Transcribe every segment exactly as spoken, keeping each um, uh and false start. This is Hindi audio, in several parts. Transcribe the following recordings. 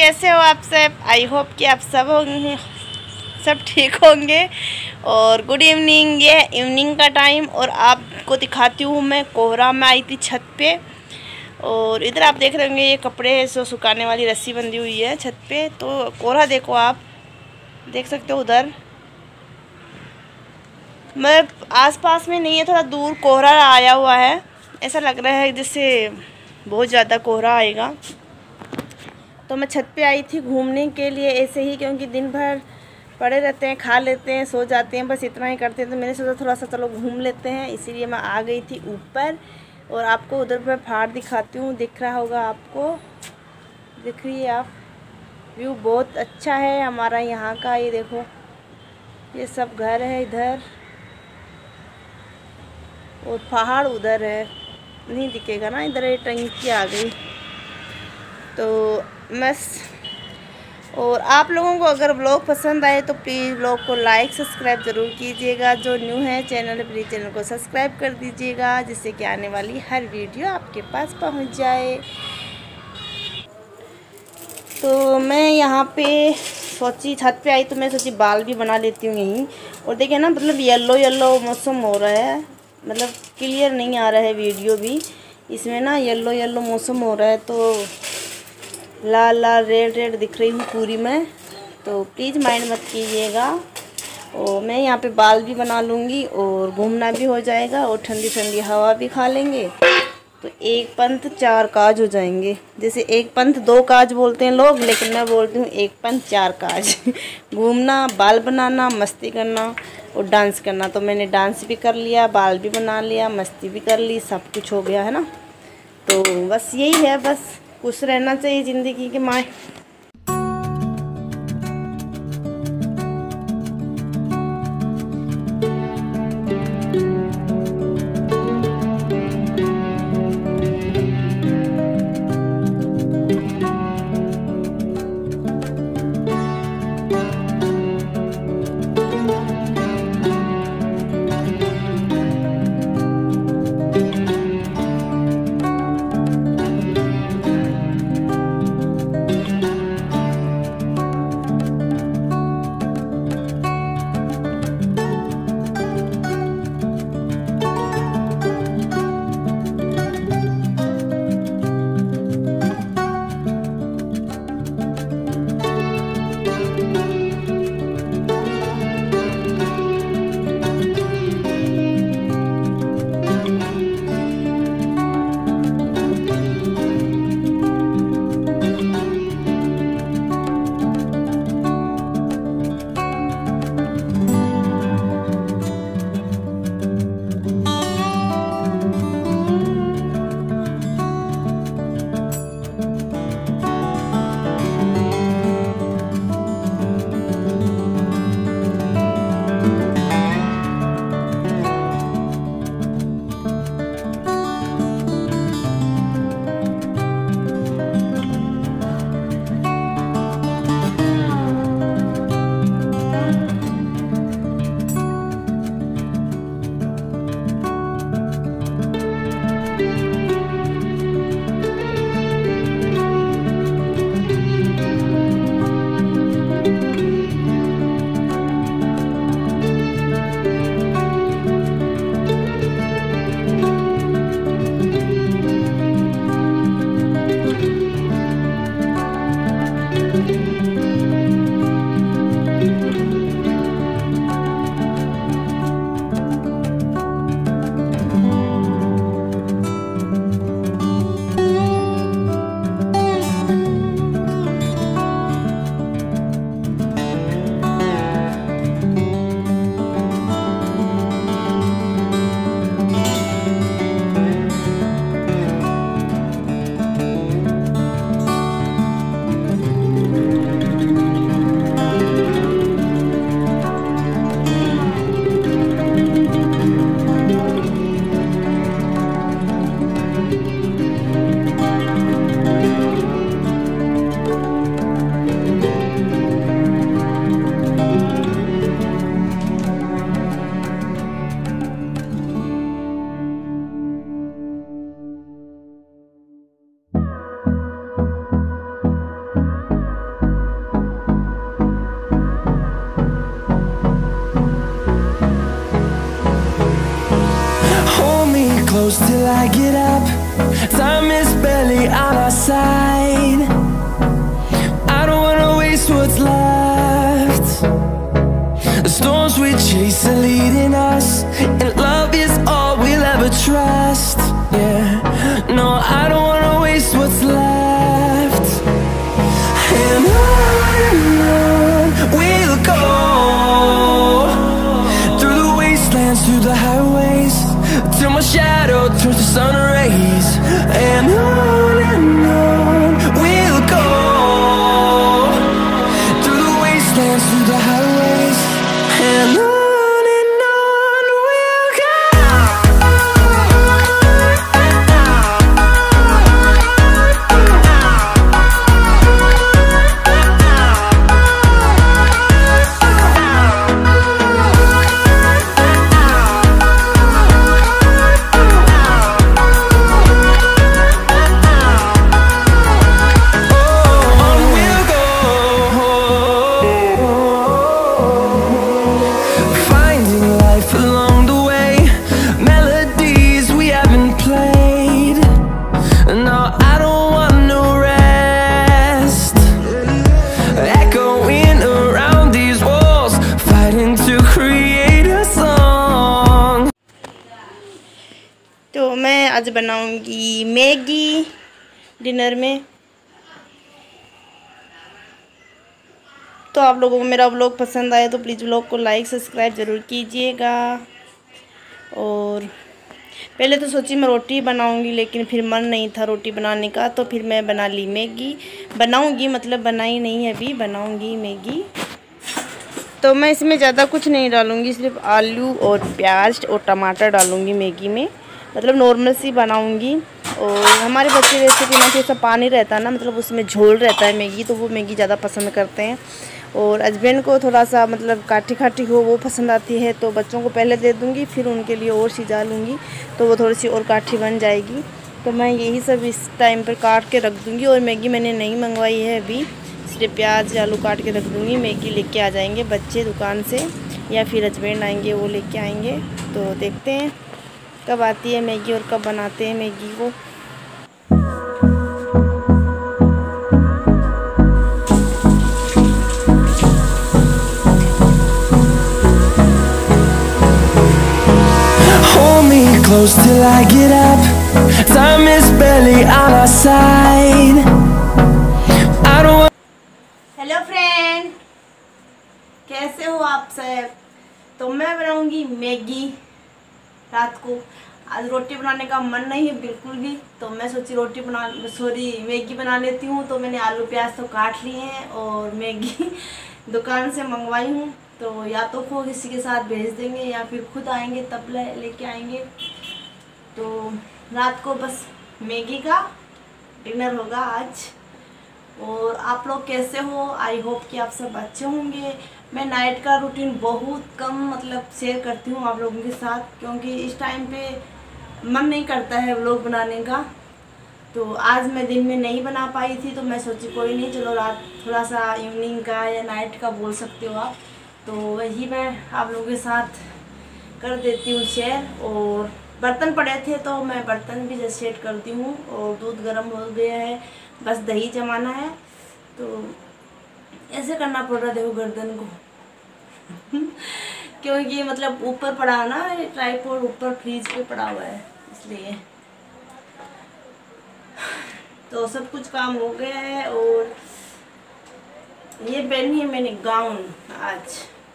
कैसे हो आप सब? आई होप कि आप सब होंगे, सब ठीक होंगे। और गुड इवनिंग, ये इवनिंग का टाइम और आपको दिखाती हूँ मैं कोहरा में आई थी छत पे। और इधर आप देख रहे होंगे ये कपड़े जो सुखाने वाली रस्सी बंधी हुई है छत पे। तो कोहरा देखो, आप देख सकते हो उधर, मैं आसपास में नहीं है, थोड़ा दूर कोहरा आया हुआ है। ऐसा लग रहा है जैसे बहुत ज़्यादा कोहरा आएगा। तो मैं छत पे आई थी घूमने के लिए ऐसे ही, क्योंकि दिन भर पड़े रहते हैं, खा लेते हैं, सो जाते हैं, बस इतना ही करते हैं। तो मैंने सोचा थोड़ा सा चलो घूम लेते हैं, इसीलिए मैं आ गई थी ऊपर। और आपको उधर पर पहाड़ दिखाती हूँ, दिख रहा होगा आपको, दिख रही है आप, व्यू बहुत अच्छा है हमारा यहाँ का। ये देखो, ये सब घर है इधर और पहाड़ उधर है, नहीं दिखेगा ना, इधर ये टंकी आ गई। तो बस, और आप लोगों को अगर ब्लॉग पसंद आए तो प्लीज़ ब्लॉग को लाइक सब्सक्राइब ज़रूर कीजिएगा। जो न्यू है चैनल, प्लीज़ चैनल को सब्सक्राइब कर दीजिएगा, जिससे कि आने वाली हर वीडियो आपके पास पहुंच जाए। तो मैं यहाँ पे सोची, छत पे आई तो मैं सोची बाल भी बना लेती हूँ यहीं। और देखिए ना, मतलब येलो येलो मौसम हो रहा है, मतलब क्लियर नहीं आ रहा है वीडियो भी, इसमें ना येलो येलो मौसम हो रहा है। तो लाल लाल रेड रेड दिख रही हूँ पूरी मैं, तो प्लीज़ माइंड मत कीजिएगा। और मैं यहाँ पे बाल भी बना लूँगी और घूमना भी हो जाएगा और ठंडी ठंडी हवा भी खा लेंगे। तो एक पंथ चार काज हो जाएंगे। जैसे एक पंथ दो काज बोलते हैं लोग, लेकिन मैं बोलती हूँ एक पंथ चार काज घूमना, बाल बनाना, मस्ती करना और डांस करना। तो मैंने डांस भी कर लिया, बाल भी बना लिया, मस्ती भी कर ली, सब कुछ हो गया है ना। तो बस यही है, बस खुश रहना चाहिए ज़िंदगी के माए। close till I get up. Time is barely on our side. I don't wanna waste what's left. The storms we chase are leading us, and love is all we'll ever trust. Yeah, no, I don't wanna waste what's left. And on and on we'll go, through the wastelands, through the highways, till my shadow turns to sun rays. And on and on we'll go, through the wastelands, through the highways, and on. तो मैं आज बनाऊंगी मैगी डिनर में। तो आप लोगों को मेरा व्लॉग पसंद आए तो प्लीज़ व्लॉग को लाइक सब्सक्राइब ज़रूर कीजिएगा। और पहले तो सोची मैं रोटी बनाऊंगी, लेकिन फिर मन नहीं था रोटी बनाने का, तो फिर मैं बना ली मैगी। बनाऊंगी मतलब बनाई नहीं है, अभी बनाऊंगी मैगी। तो मैं इसमें ज़्यादा कुछ नहीं डालूंगी, सिर्फ आलू और प्याज और टमाटर डालूंगी मैगी में, मतलब नॉर्मल सी बनाऊंगी। और हमारे बच्चे जैसे कि ना जैसा पानी रहता है ना, मतलब उसमें झोल रहता है मैगी, तो वो मैगी ज़्यादा पसंद करते हैं। और हस्बैंड को थोड़ा सा मतलब काटी काटी हो वो पसंद आती है, तो बच्चों को पहले दे दूँगी, फिर उनके लिए और सिजा लूँगी, तो वो थोड़ी सी और काठी बन जाएगी। तो मैं यही सब इस टाइम पर काट के रख दूँगी। और मैगी मैंने नहीं मंगवाई है अभी, सिर्फ प्याज आलू काट के रख दूँगी। मैगी लेके आ जाएंगे बच्चे दुकान से, या फिर हस्बैंड आएंगे वो लेके आएंगे। तो देखते हैं कब आती है मैगी और कब बनाते हैं मैगी को। Hold me close till I get up. Time is barely on our side. I don't want. Hello friend, कैसे हो आप सब? तो मैं बनाऊंगी मैगी रात को। आज रोटी बनाने का मन नहीं है बिल्कुल भी, तो मैं सोची रोटी बना सॉरी मैगी बना लेती हूँ। तो मैंने आलू प्याज तो काट लिए हैं और मैगी दुकान से मंगवाई हूँ। तो या तो वो किसी के साथ भेज देंगे या फिर खुद आएंगे तब ले लेके आएंगे। तो रात को बस मैगी का डिनर होगा आज। और आप लोग कैसे हो? आई होप कि आप सब अच्छे होंगे। मैं नाइट का रूटीन बहुत कम मतलब शेयर करती हूँ आप लोगों के साथ, क्योंकि इस टाइम पे मन नहीं करता है व्लॉग बनाने का। तो आज मैं दिन में नहीं बना पाई थी, तो मैं सोची कोई नहीं, चलो रात थोड़ा सा इवनिंग का या नाइट का बोल सकते हो आप, तो वही मैं आप लोगों के साथ कर देती हूँ शेयर। और बर्तन पड़े थे तो मैं बर्तन भी जैसे सेट करती हूँ। और दूध गर्म हो गया है, बस दही जमाना है। तो ऐसे करना पड़ रहा देखो गर्दन को क्योंकि मतलब ऊपर पड़ा ना ट्राइपॉड, ऊपर फ्रीज पे पड़ा हुआ है इसलिए। तो सब कुछ काम हो गया है। और ये पहनी है मैंने गाउन आज,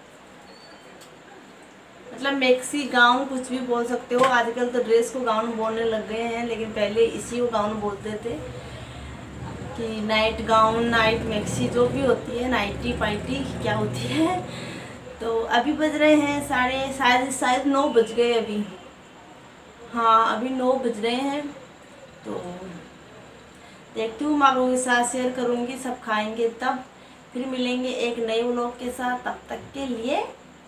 मतलब मैक्सी गाउन कुछ भी बोल सकते हो। आजकल तो ड्रेस को गाउन बोलने लग गए हैं, लेकिन पहले इसी को गाउन बोलते थे कि नाइट गाउन, नाइट मैक्सी जो भी होती है, नाइटी पाइटी क्या होती है। तो अभी बज रहे हैं साढ़े शायद शायद नौ बज गए अभी, हाँ अभी नौ बज रहे हैं। तो देखती हूँ, मैं आप लोगों के साथ शेयर करूँगी, सब खाएंगे तब फिर मिलेंगे एक नए व्लॉग के साथ। तब तक के लिए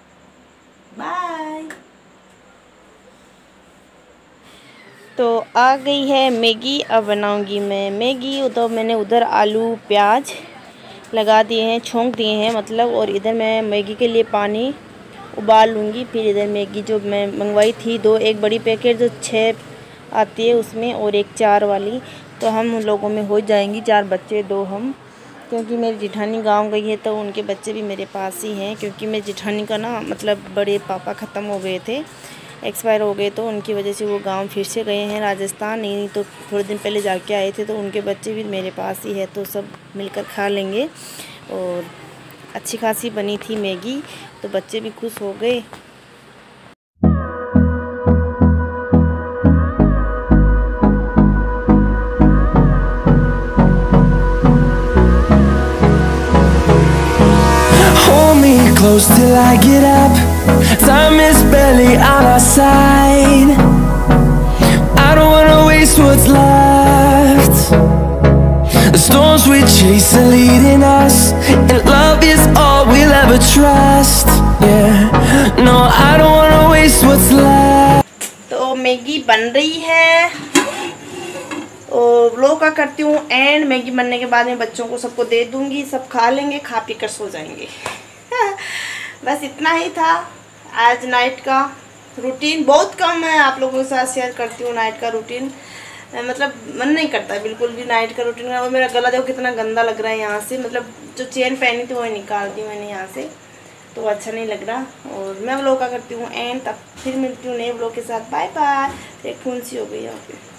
बाय। तो आ गई है मैगी, अब बनाऊंगी मैं मैगी। तो मैंने उधर आलू प्याज लगा दिए हैं, छोंक दिए हैं मतलब। और इधर मैं मैगी के लिए पानी उबाल लूँगी। फिर इधर मैगी जो मैं मंगवाई थी दो, एक बड़ी पैकेट जो छः आती है उसमें, और एक चार वाली। तो हम उन लोगों में हो जाएंगी, चार बच्चे दो हम, क्योंकि मेरी जिठानी गांव गई है तो उनके बच्चे भी मेरे पास ही हैं। क्योंकि मेरी जिठानी का ना मतलब बड़े पापा ख़त्म हो गए थे, एक्सपायर हो गए, तो उनकी वजह से वो गांव फिर से गए हैं राजस्थान। नहीं तो थोड़े दिन पहले जाके आए थे, तो उनके बच्चे भी मेरे पास ही है, तो सब मिलकर खा लेंगे। और अच्छी खासी बनी थी मैगी, तो बच्चे भी खुश हो गए। Close till I get up. Time is barely on our side. I don't wanna waste what's left. The storms we chase are leading us, and love is all we'll ever trust. Yeah, no, I don't wanna waste what's left. तो मैगी बन रही है और व्लॉग का करती हूँ एंड। मैगी बनने के बाद में बच्चों को सबको दे दूँगी, सब खा लेंगे, खा पी कर सो जाएंगे। बस इतना ही था आज नाइट का रूटीन। बहुत कम है आप लोगों के साथ शेयर करती हूँ नाइट का रूटीन, मतलब मन नहीं करता बिल्कुल भी नाइट का रूटीन का। और मेरा गला देखो कितना गंदा लग रहा है यहाँ से, मतलब जो चेन पहनी थी वो निकाल दी मैंने यहाँ से, तो अच्छा नहीं लग रहा। और मैं व्लॉग का करती हूँ एंड, तब फिर मिलती हूँ नए व्लॉग के साथ। Bye bye. एक फुंसी हो गई यहाँ पे।